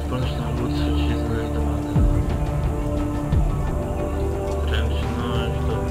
Bądź na obrót trucizny tematy. Ręczność do...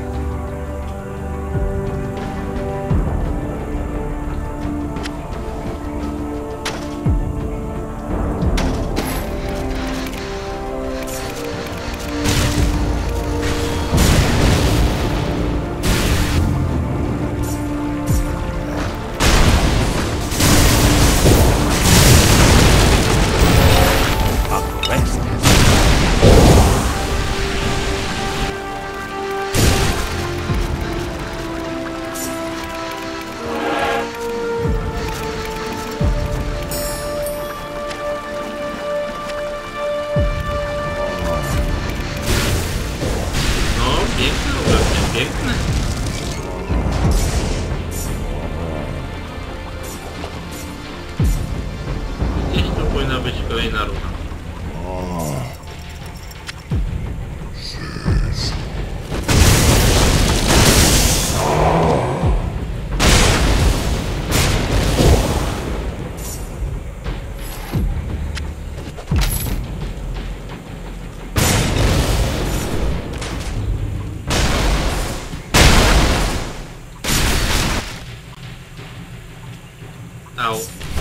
Piękne. Gdzieś tu powinna być kolejna runa. Au.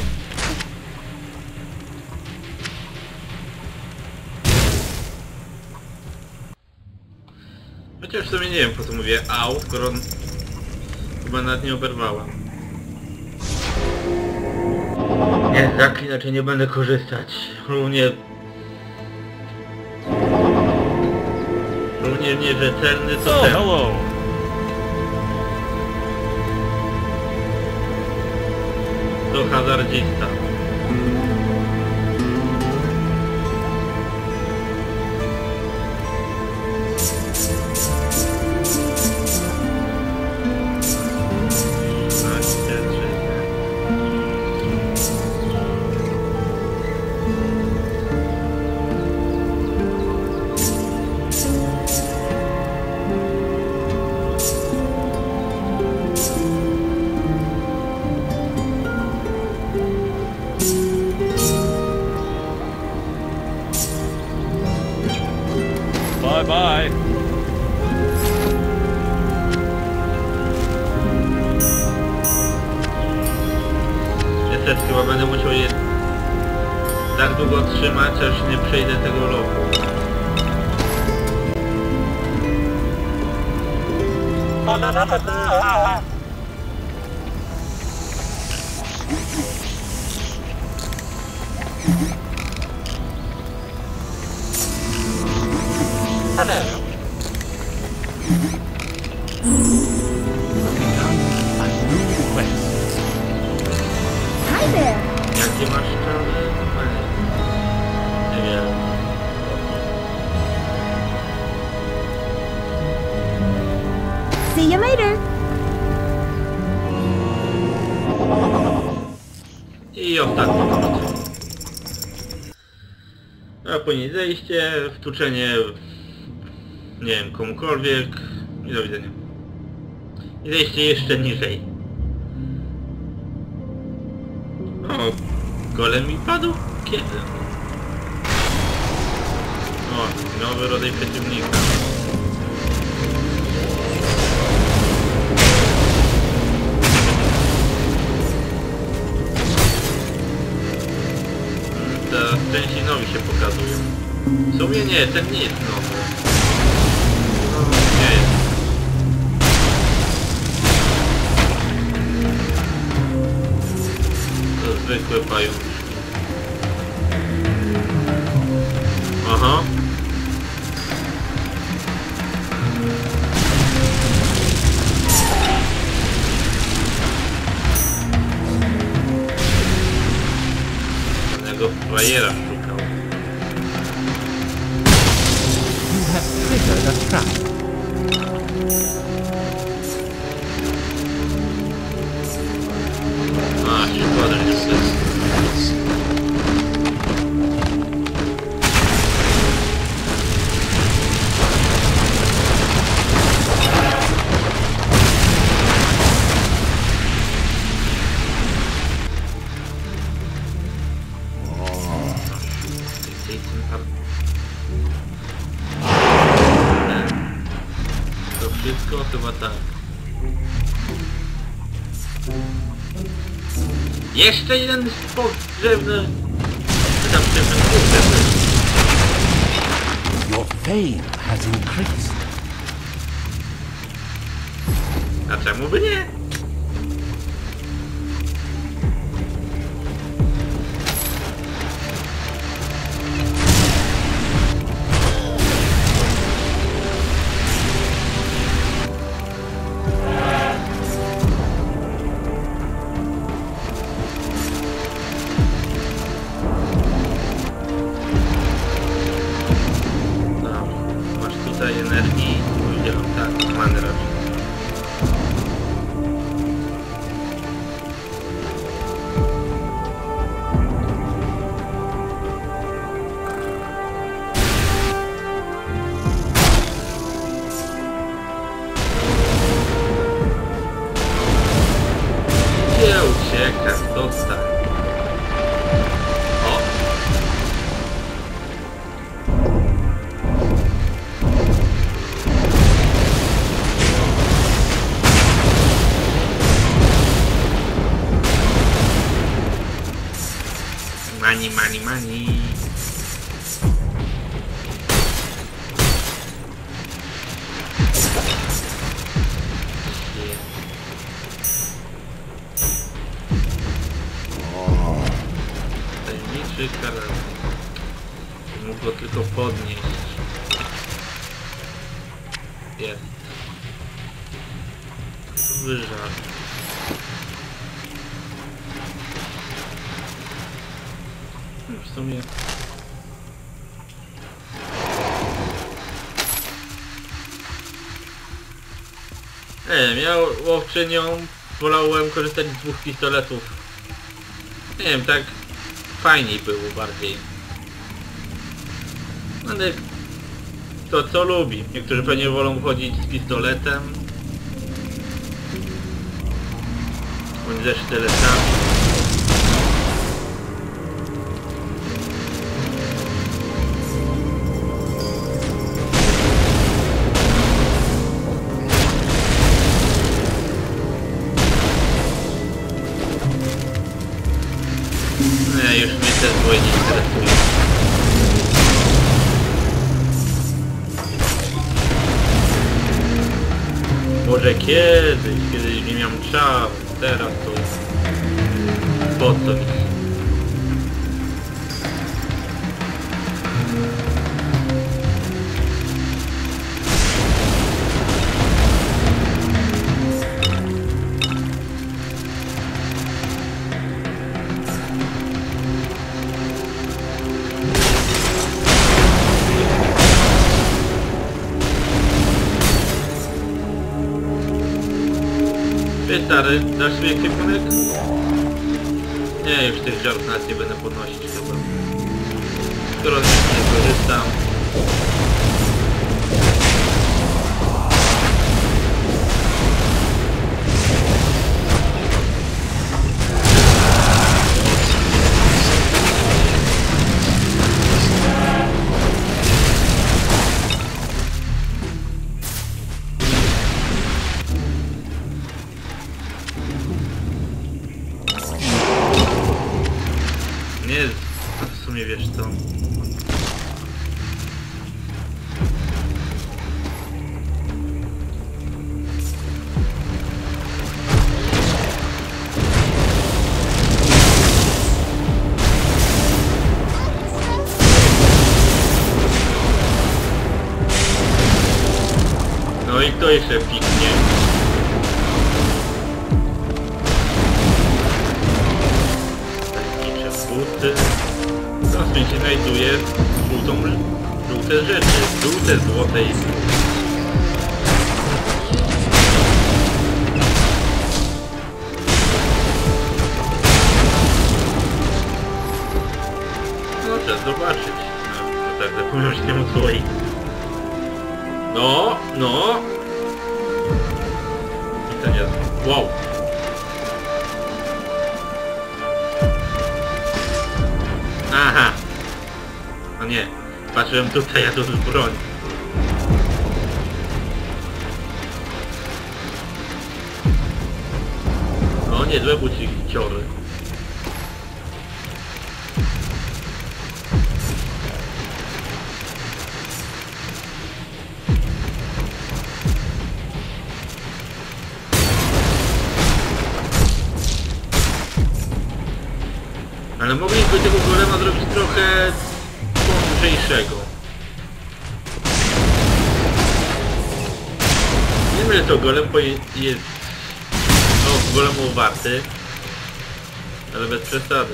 Chociaż w sumie nie wiem po co mówię au, skoro chyba nawet nie oberwała. Nie, tak inaczej nie będę korzystać. Równie nierzetelny to ten. Hello. To hazardzista. Bye bye. Niestety chyba będę musiał je tak długo trzymać, aż nie przejdę tego lochu. Hello. Hi there. Jakie masz czary? Nie wiem. See you later. I ostatni punkt. A później zejście, wtłuczenie, nie wiem, komukolwiek i do widzenia. I zejście jeszcze niżej. O, golem mi padł? Kiedy? O, nowy rodzaj przeciwnika. Teraz części nowi się pokazują. W sumie nie, ten nie jest nowy. No, nie jest. To zwykły pająk. Aha. Tego frajera szukał. You have triggered a trap. A, szkoda, że to jest. Chyba tak. Jeszcze jeden spot drzewny. Czy tam drzewny? Your fame has increased. A czemu by nie? Energii, powiedziałem tak, mamy raczej. Gdzie uciekasz? Dostań. Money, money, money. Tajemniczy karabin. Mógł go tylko podnieść. Jest. Wyżar. W sumie... ja łowczynią wolałem korzystać z 2 pistoletów. Nie wiem, tak fajniej było bardziej. Ale to co lubi. Niektórzy pewnie wolą chodzić z pistoletem. Bądź ze sztyletami. Nie, już mnie te zwoje nie interesują. Może kiedyś nie miałem czasu, teraz to po co mi? Stary, dasz sobie ekwipunek? Nie, już tych żarów nawet nie będę podnosić chyba. Skoro z nich nie korzystam. Nie, w sumie wiesz co. No i to jeszcze piknie. Buty. Teraz mi się znajduje żółte rzeczy, żółte, złote i... No trzeba zobaczyć. No tak zapomniał się temu słoi. No. I ten jest... Wow. Aha! No nie, patrzyłem tutaj, a tu jest broń. nie, złe buciciory. Ale mogliby tego golema zrobić trochę mądrzejszego. Wiem, że to golem jest golemu warty, ale bez przesady.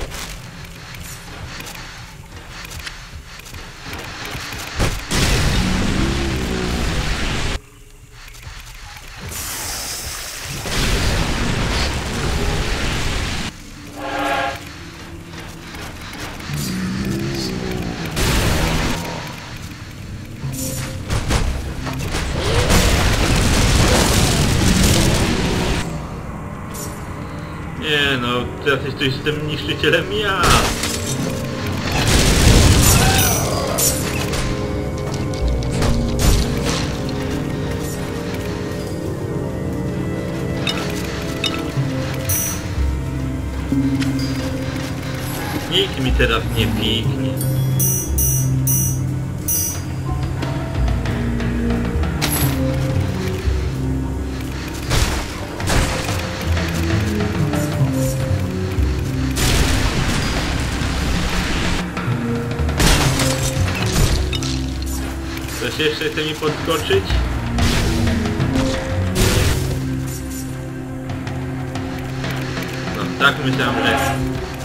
Nie no, teraz jesteś z tym niszczycielem ja! Nikt mi teraz nie piknie. Ktoś jeszcze chce mi podskoczyć? No, tak myślałem, że...